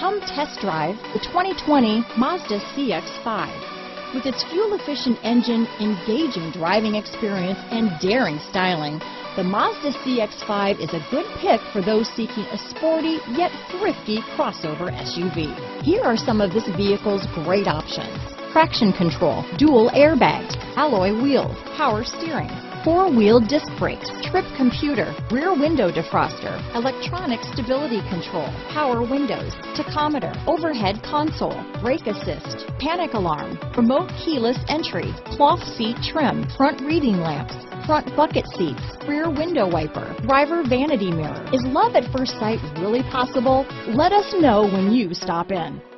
Come test drive the 2020 Mazda CX-5. With its fuel-efficient engine, engaging driving experience, and daring styling, the Mazda CX-5 is a good pick for those seeking a sporty yet thrifty crossover SUV. Here are some of this vehicle's great options: traction control, dual airbags, alloy wheels, power steering, four-wheel disc brakes, trip computer, rear window defroster, electronic stability control, power windows, tachometer, overhead console, brake assist, panic alarm, remote keyless entry, cloth seat trim, front reading lamps, front bucket seats, rear window wiper, driver vanity mirror. Is love at first sight really possible? Let us know when you stop in.